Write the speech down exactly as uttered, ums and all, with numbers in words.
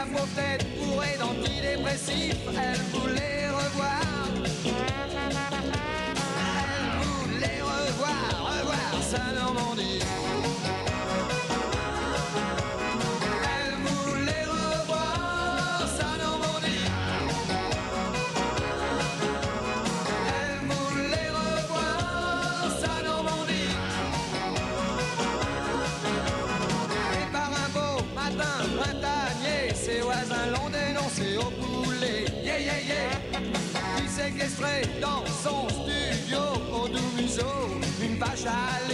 pauvre tête bourrée d'antidépressifs, elle voulait revoir. Elle voulait revoir, revoir sa Normandie. Elle voulait revoir sa Normandie. Elle voulait revoir sa Normandie. Et par un beau matin printanier, ses voisins l'ont dénoncé au poulet. Yeah, yeah, yeah. Puis séquestré dans son studio au doux museau, une vache à